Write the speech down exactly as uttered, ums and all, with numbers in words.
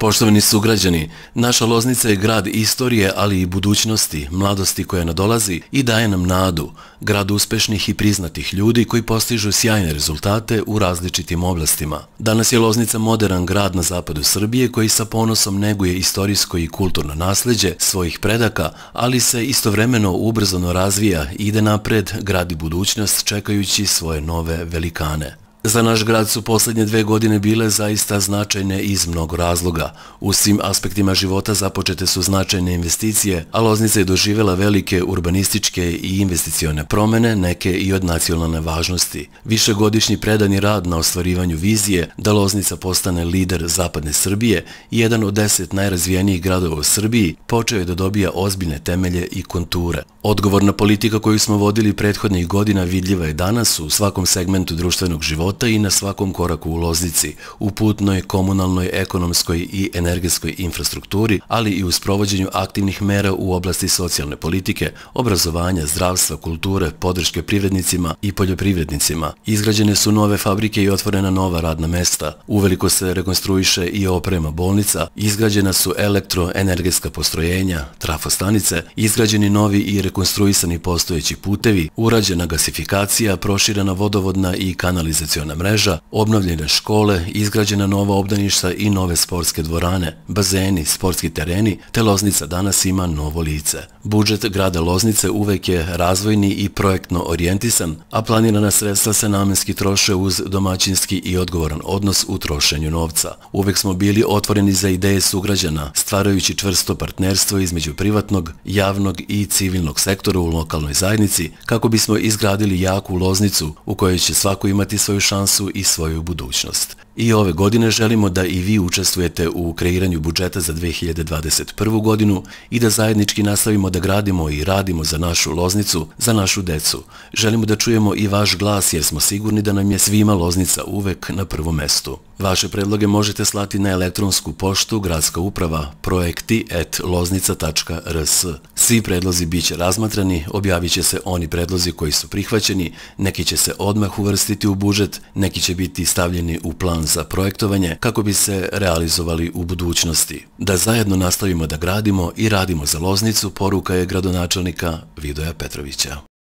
Poštovani sugrađani, naša Loznica je grad istorije, ali i budućnosti, mladosti koja nadolazi i daje nam nadu, grad uspešnih i priznatih ljudi koji postižu sjajne rezultate u različitim oblastima. Danas je Loznica moderan grad na zapadu Srbije koji sa ponosom neguje istorijsko i kulturno nasleđe svojih predaka, ali se istovremeno ubrzano razvija i ide napred, gradi budućnost čekajući svoje nove velikane. Za naš grad su poslednje dve godine bile zaista značajne iz mnogo razloga. U svim aspektima života započete su značajne investicije, a Loznica je doživjela velike urbanističke i investicione promene, neke i od nacionalne važnosti. Višegodišnji predani rad na ostvarivanju vizije da Loznica postane lider zapadne Srbije i jedan od deset najrazvijenijih gradova u Srbiji počeo je da dobija ozbiljne temelje i konture. Odgovorna politika koju smo vodili prethodnih godina vidljiva je danas u svakom segmentu društvenog života i na svakom koraku u Loznici, u putnoj, komunalnoj, ekonomskoj i energetskoj infrastrukturi, ali i u sprovođenju aktivnih mera u oblasti socijalne politike, obrazovanja, zdravstva, kulture, podrške privrednicima i poljoprivrednicima. Izgrađene su nove fabrike i otvorena nova radna mesta, uveliko se rekonstruiše i oprema bolnica, izgrađena su elektroenergetska postrojenja, trafostanice, izgrađeni novi i rekonstruisani postojeći putevi, urađena gasifikacija, proširena vodovodna i kanalizaciona mreža, obnovljene škole, izgrađena nova obdaništa i nove sportske dvorane, bazeni, sportski tereni, te Loznica danas ima novo lice. Budžet grada Loznice uvek je razvojni i projektno orijentisan, a planirana sredstva se namenski troše uz domaćinski i odgovoran odnos u trošenju novca. Uvek smo bili otvoreni za ideje sugrađana, stvarajući čvrsto partnerstvo između privatnog, javnog i civilnog sektora u lokalnoj zajednici, kako bismo izgradili jaku Loznicu u kojoj će svako imati svoju šansu i svoju budućnost. I ove godine želimo da i vi učestvujete u kreiranju budžeta za dve hiljade dvadeset prvu godinu i da zajednički nastavimo da gradimo i radimo za našu Loznicu, za našu decu. Želimo da čujemo i vaš glas jer smo sigurni da nam je svima Loznica uvek na prvom mestu. Vaše predloge možete slati na elektronsku poštu Gradska uprava projekti at loznica tačka rs. Svi predlozi bit će razmatrani, objavit će se oni predlozi koji su prihvaćeni, neki će se odmah uvrstiti u budžet, neki će biti stavljeni u plan za projektovanje kako bi se realizovali u budućnosti. Da zajedno nastavimo da gradimo i radimo za Loznicu, poruka je gradonačelnika Vidoja Petrovića.